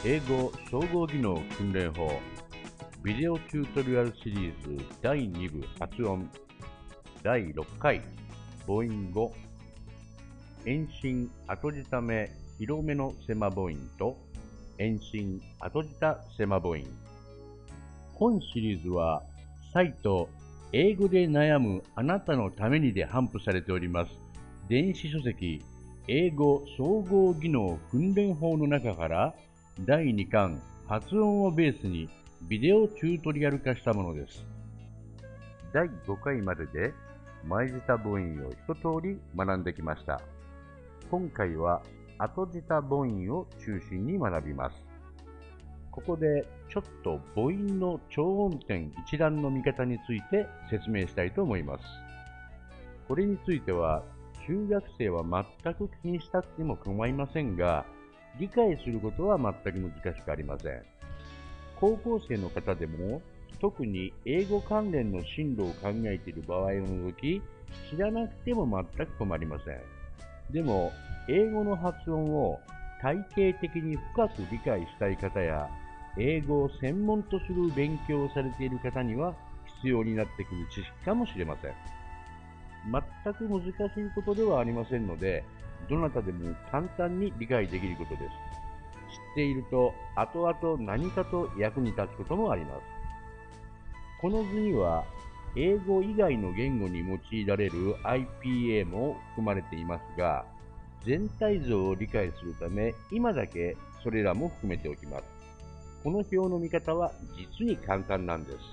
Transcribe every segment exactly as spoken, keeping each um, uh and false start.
英語総合技能訓練法ビデオチュートリアルシリーズだいに部発音だいろっかい母音語延伸後仕め広めのセマ母音と延伸後仕セマ母音。本シリーズはサイト英語で悩むあなたのためにで頒布されております電子書籍英語総合技能訓練法の中からだいにかん発音をベースにビデオチュートリアル化したものです。だいごかいまでで前舌母音を一通り学んできました。今回は後舌母音を中心に学びます。ここでちょっと母音の長音点一覧の見方について説明したいと思います。これについては中学生は全く気にしたっても構いませんが、理解することは全く難しくありません。高校生の方でも、特に英語関連の進路を考えている場合を除き、知らなくても全く困りません。でも、英語の発音を体系的に深く理解したい方や、英語を専門とする勉強をされている方には必要になってくる知識かもしれません。全く難しいことではありませんので、どなたでも簡単に理解できることです。知っていると、後々何かと役に立つこともあります。この図には、英語以外の言語に用いられる アイピーエー も含まれていますが、全体像を理解するため、今だけそれらも含めておきます。この表の見方は実に簡単なんです。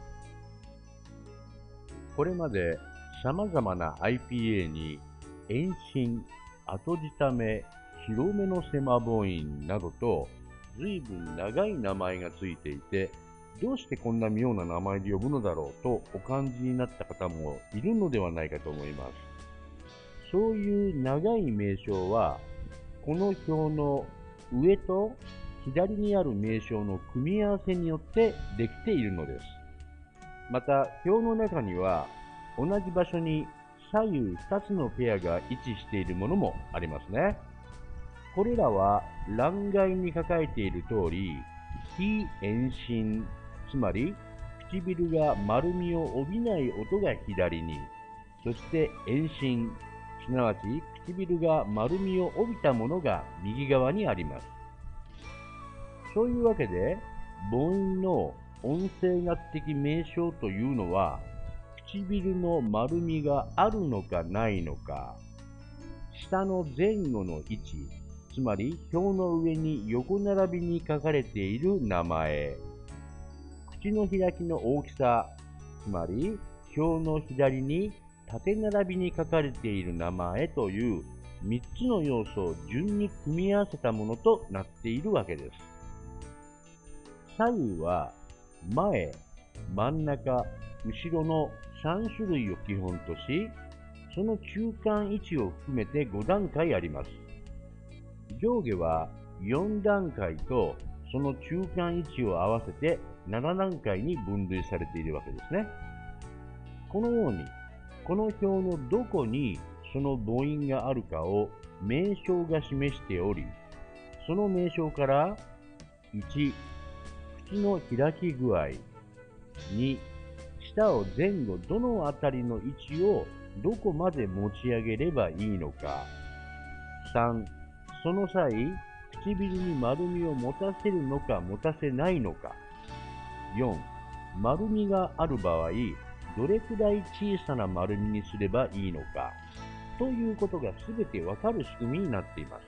これまで様々な アイピーエー に延伸、後仕め、広めのセマ母音などと随分長い名前がついていて、どうしてこんな妙な名前で呼ぶのだろうとお感じになった方もいるのではないかと思います。そういう長い名称は、この表の上と左にある名称の組み合わせによってできているのです。また、表の中には同じ場所に左右ふたつのペアが位置しているものもありますね。これらは欄外に書かれている通り、非延伸、つまり唇が丸みを帯びない音が左に、そして延伸、すなわち唇が丸みを帯びたものが右側にあります。そういうわけで、母音の音声学的名称というのは、唇の丸みがあるのかないのか、下の前後の位置、つまり表の上に横並びに書かれている名前、口の開きの大きさ、つまり表の左に縦並びに書かれている名前というみっつの要素を順に組み合わせたものとなっているわけです。左右は前、真ん中、後ろのさん種類を基本とし、その中間位置を含めてご段階あります。上下はよん段階とその中間位置を合わせてなな段階に分類されているわけですね。このように、この表のどこにその母音があるかを名称が示しており、その名称からいち、口の開き具合、に、舌を前後どのあたりの位置をどこまで持ち上げればいいのか、さん、その際、唇に丸みを持たせるのか持たせないのか、よん、丸みがある場合、どれくらい小さな丸みにすればいいのか、ということがすべてわかる仕組みになっています。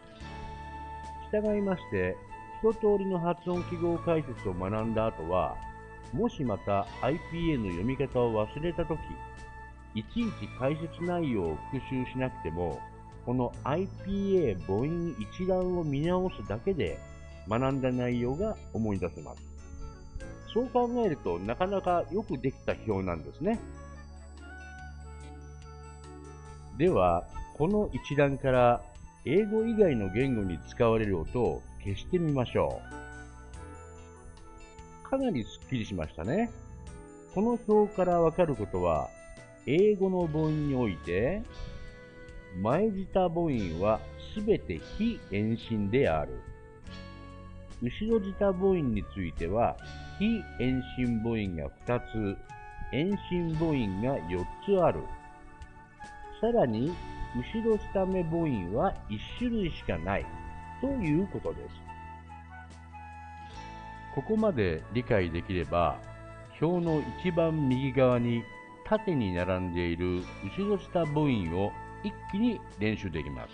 従いまして、一通りの発音記号解説を学んだ後は、もしまた アイピーエー の読み方を忘れたとき、いちいち解説内容を復習しなくても、この アイピーエー 母音一覧を見直すだけで学んだ内容が思い出せます。そう考えるとなかなかよくできた表なんですね。では、この一覧から英語以外の言語に使われる音を消してみましょう。かなりスッキリしましたね。この表からわかることは、英語の母音において、前舌母音はすべて非延伸である。 後ろ舌母音については、非遠心母音がふたつ、遠心母音がよっつある。さらに、後ろ舌目母音はいち種類しかないということです。ここまで理解できれば、表の一番右側に縦に並んでいる後ろ舌母音を一気に練習できます。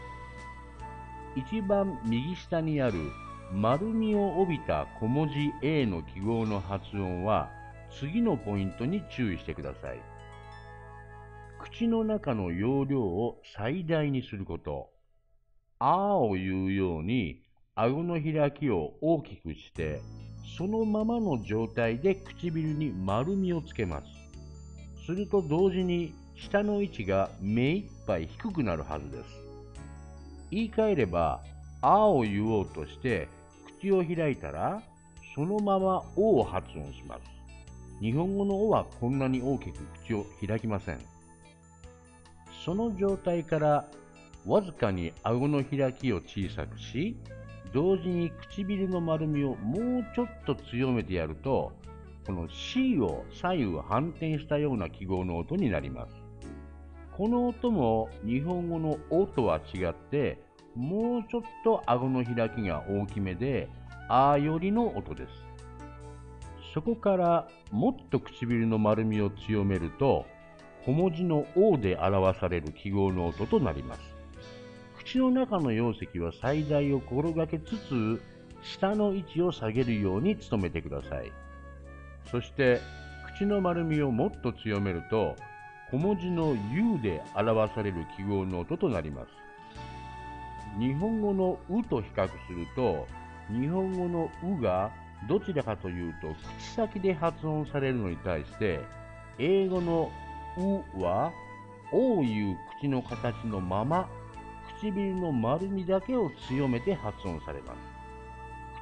一番右下にある丸みを帯びた小文字 A の記号の発音は次のポイントに注意してください。口の中の容量を最大にすること。あーを言うように顎の開きを大きくして、そのままの状態で唇に丸みをつけます。すると同時に舌の位置が目いっぱい低くなるはずです。言い換えれば、あーを言おうとして口を開いたら、そのままおを発音します。日本語のおはこんなに大きく口を開きません。その状態からわずかに顎の開きを小さくし、同時に唇の丸みをもうちょっと強めてやると、この C を左右反転したような記号の音になります。この音も日本語のおとは違って、もうちょっと顎の開きが大きめで、あよりの音です。そこからもっと唇の丸みを強めると、小文字のおで表される記号の音となります。口の中の容積は最大を心がけつつ、舌の位置を下げるように努めてください。そして、口の丸みをもっと強めると、小文字の U で表される記号の音となります。日本語のうと比較すると、日本語のうがどちらかというと口先で発音されるのに対して、英語のうはおをいう口の形のまま、唇の丸みだけを強めて発音されます。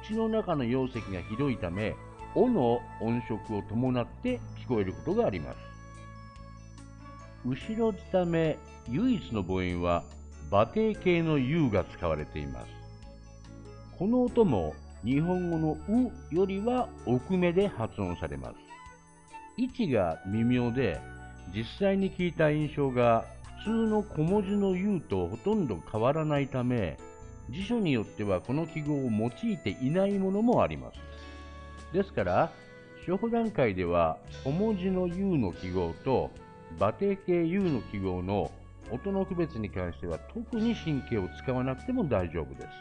口の中の容積が広いため、おの音色を伴って聞こえることがあります。後ろ舌目唯一の母音は馬蹄形の U が使われています。この音も日本語のうよりは奥めで発音されます。位置が微妙で、実際に聞いた印象が普通の小文字の U とほとんど変わらないため、辞書によってはこの記号を用いていないものもあります。ですから、初歩段階では小文字の U の記号と馬蹄形 U の記号の音の区別に関しては特に神経を使わなくても大丈夫です。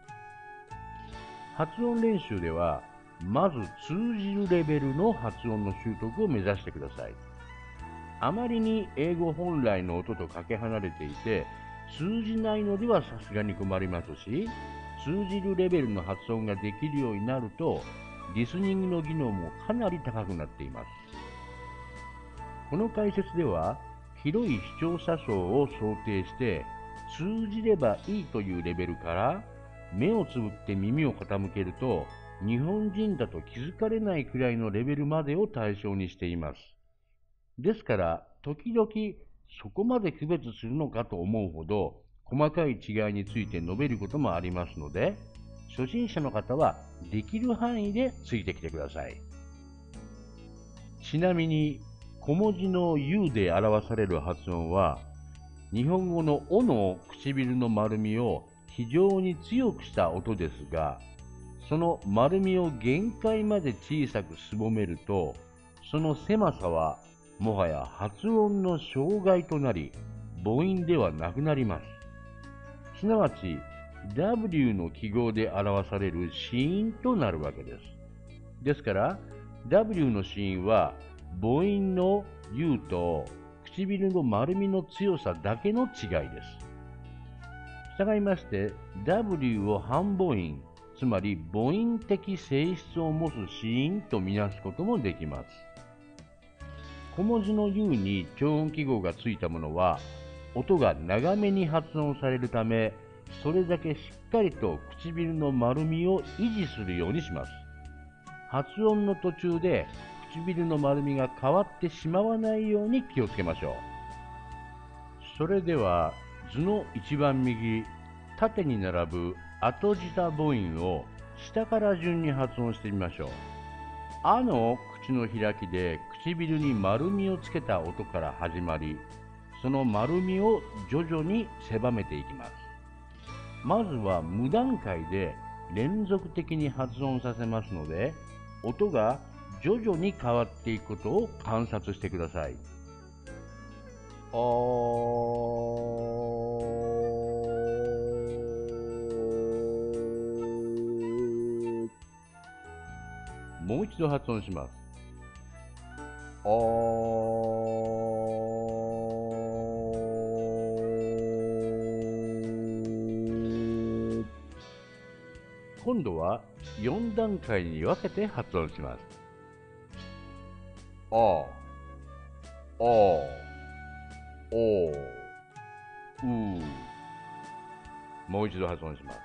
発音練習では、まず通じるレベルの発音の習得を目指してください。あまりに英語本来の音とかけ離れていて、通じないのではさすがに困りますし、通じるレベルの発音ができるようになると、リスニングの技能もかなり高くなっています。この解説では、広い視聴者層を想定して、通じればいいというレベルから、目をつぶって耳を傾けると、日本人だと気づかれないくらいのレベルまでを対象にしています。ですから、時々そこまで区別するのかと思うほど、細かい違いについて述べることもありますので、初心者の方はできる範囲でついてきてください。ちなみに、小文字の U で表される発音は、日本語のおの唇の丸みを非常に強くした音ですが、その丸みを限界まで小さくすぼめると、その狭さはもはや発音の障害となり、母音ではなくなります。すなわち、ダブリュー の記号で表される子音となるわけです。ですから、ダブリュー の子音は、母音の U と唇の丸みの強さだけの違いです。したがいまして、ダブリュー を半母音、つまり母音的性質を持つ子音とみなすこともできます。小文字の U に長音記号がついたものは、音が長めに発音されるため、それだけしっかりと唇の丸みを維持するようにします。発音の途中で唇の丸みが変わってしまわないように気をつけましょう。それでは図の一番右、縦に並ぶ後舌母音を下から順に発音してみましょう。あの口の開きで唇に丸みをつけた音から始まり、その丸みを徐々に狭めていきます。まずは無段階で連続的に発音させますので、音が徐々に変わっていくことを観察してください。あー、もう一度発音します。あー。今度はよん段階に分けて発音します。あー、あー、おー、うー。もう一度発音します。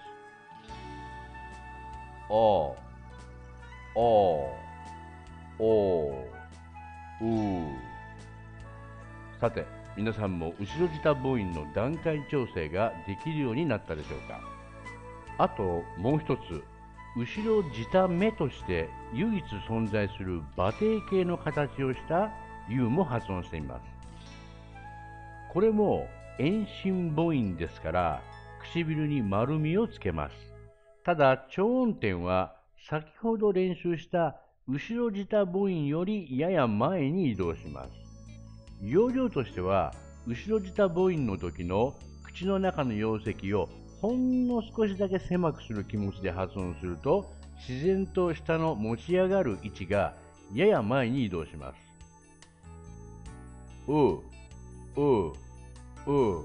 あー、あー、おー、うー。さて、皆さんも後ろ舌母音の段階調整ができるようになったでしょうか。あともう一つ、後ろ舌目として唯一存在する馬蹄形の形をした U も発音しています。これも遠心母音ですから、唇に丸みをつけます。ただ、長音点は先ほど練習した後ろ舌母音よりやや前に移動します。要領としては、後ろ舌母音の時の口の中の容積をほんの少しだけ狭くする気持ちで発音すると、自然と下の持ち上がる位置がやや前に移動します。う、う、う、う。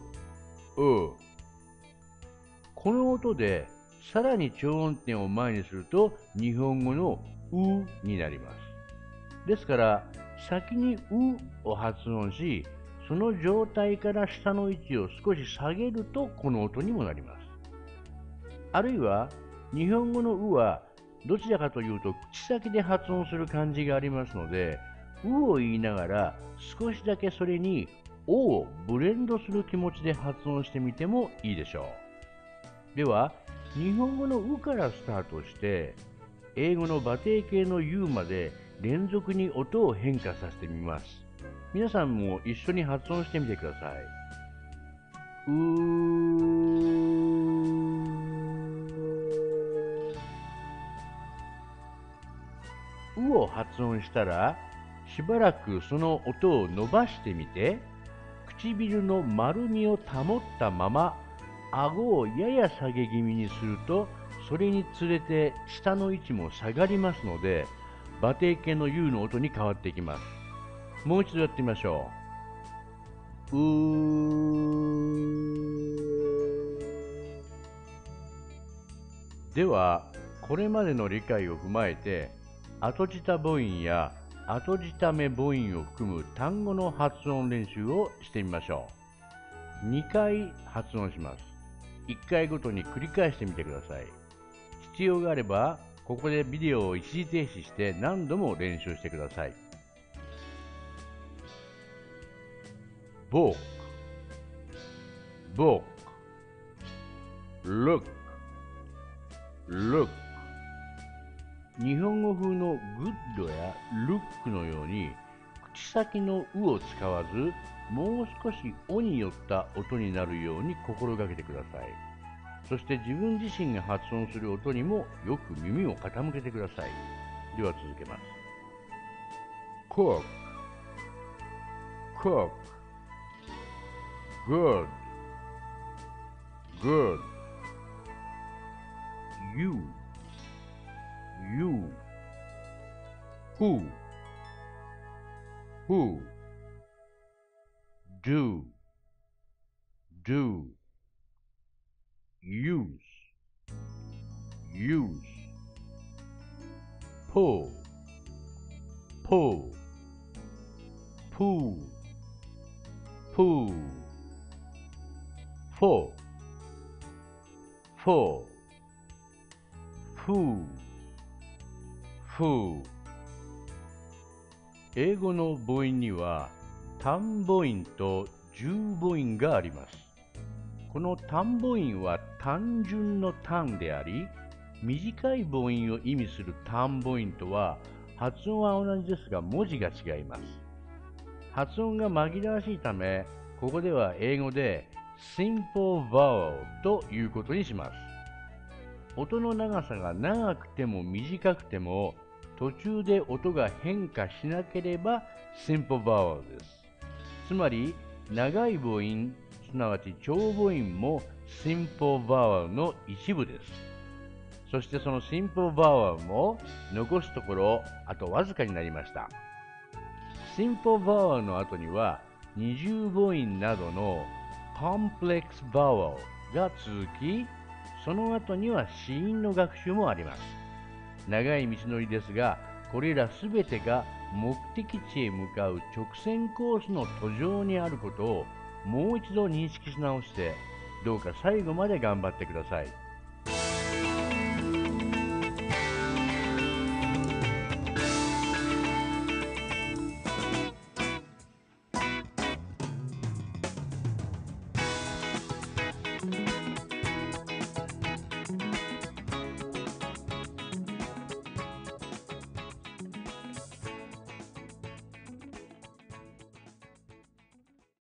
この音でさらに長音点を前にすると日本語のうになります。ですから先にうを発音し、その状態から下の位置を少し下げるとこの音にもなります。あるいは日本語のうはどちらかというと口先で発音する感じがありますので、うを言いながら少しだけそれにおをブレンドする気持ちで発音してみてもいいでしょう。では、日本語のうからスタートして、英語の馬蹄形の U まで連続に音を変化させてみます。皆さんも一緒に発音してみてください。うー。うを発音したら、しばらくその音を伸ばしてみて、唇の丸みを保ったまま、顎をやや下げ気味にすると、それにつれて下の位置も下がりますので、馬蹄形の U の音に変わっていきます。もう一度やってみましょう。うー。では、これまでの理解を踏まえて、後舌母音や後舌目母音を含む単語の発音練習をしてみましょう。にかい発音します。いっかいごとに繰り返してみてください。必要があれば、ここでビデオを一時停止して何度も練習してください。book, book, look, look。日本語風のグッドやルックのように口先のうを使わず、もう少しおに寄った音になるように心がけてください。そして自分自身が発音する音にもよく耳を傾けてください。では続けます。cook, cook, good, good, you, you, who, who, do, do, use, use, pull, pull, pull, pull, fall, fall, fool, fool。英語の母音には単母音と重母音があります。この単母音は単純の単であり、 短い母音を意味する単母音とは発音は同じですが文字が違います。発音が紛らわしいため、ここでは英語で simple vowel ということにします。音の長さが長くても短くても途中で音が変化しなければ simple vowel です。つまり長い母音、すなわち長母音も simple vowel の一部です。そしてその simple vowel も残すところあとわずかになりました。simple vowel の後には二重母音などの complex vowel が続き、その後には子音の学習もあります。長い道のりですが、これらすべてが目的地へ向かう直線コースの途上にあることをもう一度認識し直して、どうか最後まで頑張ってください。